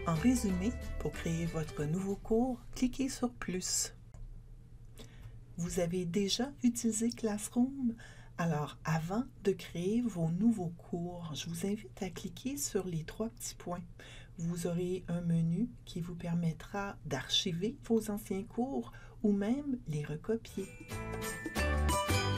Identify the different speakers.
Speaker 1: En résumé, pour créer votre nouveau cours, cliquez sur « Plus ». Vous avez déjà utilisé Classroom? Alors, avant de créer vos nouveaux cours, je vous invite à cliquer sur les 3 petits points. Vous aurez un menu qui vous permettra d'archiver vos anciens cours ou même les recopier.